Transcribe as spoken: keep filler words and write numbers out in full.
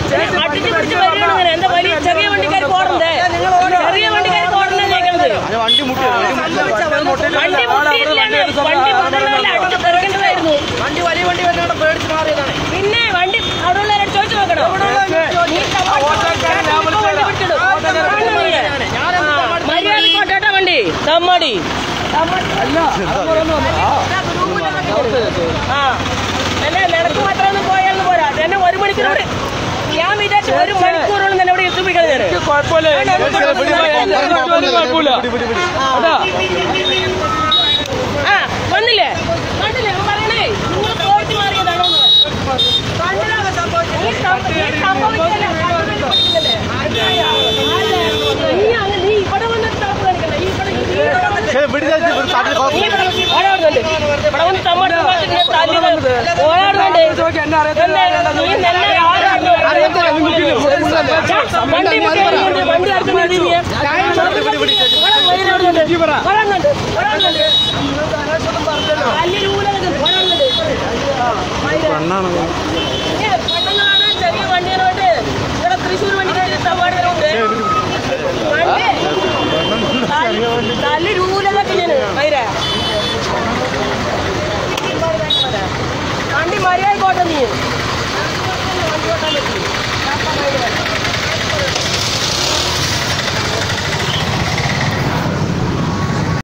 അടിച്ചു പിടിച്ച് വരികയാണ്. എന്താ വലിയ ചെറിയ വണ്ടിക്കാർക്ക് ഓടണ്ടേ? ചെറിയ വണ്ടിക്കാർക്ക് ഓടണ്ടേ കേൾക്കണത്? വണ്ടി മുട്ടിയില്ലാണ്. വണ്ടി മുതലുള്ള അടിച്ച് തെറിക്കേണ്ടതായിരുന്നു. വണ്ടി വലിയ വണ്ടി വന്നാണ് പേടിച്ച് മാറിയതാണ്. പിന്നെ വണ്ടി അവിടെ ഉള്ളവരെ ചോദിച്ചു നോക്കണം. മര്യാദ വണ്ടി തമ്മാടി ആ അല്ലേ നിനക്ക് മാത്രമൊന്നും പോയാലും പോരാ. എന്നെ ഒരു മണിക്കൂർ ഞാൻ വിചാരിച്ചു ഒരു മണിക്കൂറോളം തന്നെ ഇവിടെ എത്തിപ്പിക്കണം. ആ വന്നില്ലേ കണ്ടില്ലേ പറയണേ നിങ്ങൾ പോയിട്ട് മാറിയതാണോ? നീ ഇവിടെ വന്നിട്ട് താപ്പ് കാണിക്കണ്ട. ഈ ഇവിടെ വന്ന് തമ്മാടി ഓടാടുന്നുണ്ട്. വണ്ടി വണ്ടി വലിയൊരു ഊല